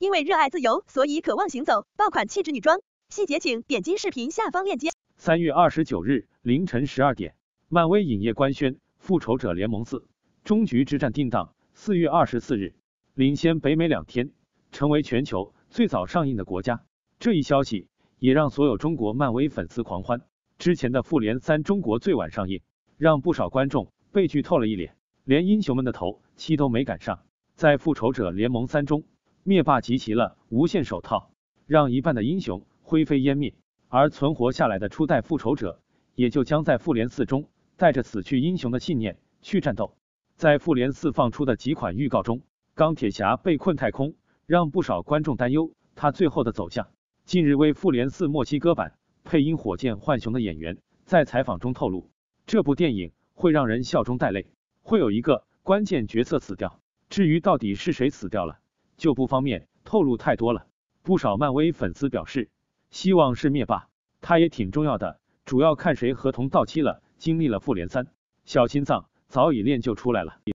因为热爱自由，所以渴望行走。爆款气质女装，细节请点击视频下方链接。 3月29日凌晨12点，漫威影业官宣《复仇者联盟4：终局之战》定档4月24日，领先北美2天，成为全球最早上映的国家。这一消息也让所有中国漫威粉丝狂欢。之前的《复联3》中国最晚上映，让不少观众被剧透了一脸，连英雄们的头七都没赶上。在《复仇者联盟3》中，灭霸集齐了无限手套，让一半的英雄灰飞烟灭，而存活下来的初代复仇者也就将在复联4中带着死去英雄的信念去战斗。在复联4放出的几款预告中，钢铁侠被困太空，让不少观众担忧他最后的走向。近日为复联4墨西哥版配音火箭浣熊的演员在采访中透露，这部电影会让人笑中带泪，会有一个关键角色死掉，至于到底是谁死掉了，就不方便透露太多了。不少漫威粉丝表示，希望是灭霸，他也挺重要的，主要看谁合同到期了。经历了复联3，小心脏早已练就出来了。